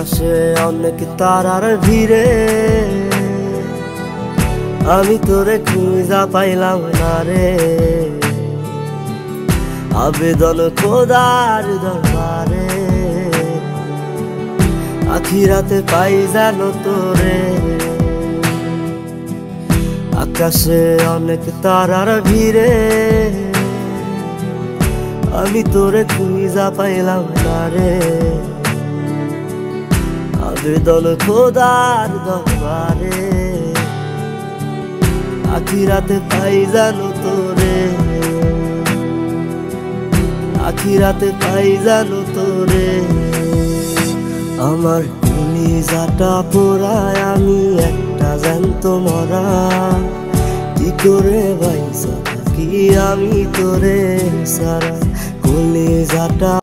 আকাশে অনেক তারার ভিড়ে আমি তোরে খুঁজা পাইলাম না রে। আবেদন খোদার দরবারে আখিরাতে পাই জানো তোরে। আকাশে অনেক তারার ভিড়ে আমি তোরে খুঁজা পাইলাম না রে। আবেদন খোদার দরবারে আখিরাতে পাই জানো তোরে। আখিরাতে পাই জানো তোরে। আমার কলিজাটা পোড়ায় আমি একটা জ্যান্ত মরা, কি করে বাইসা থাকি আমি তোরে সারা। কলিজাটা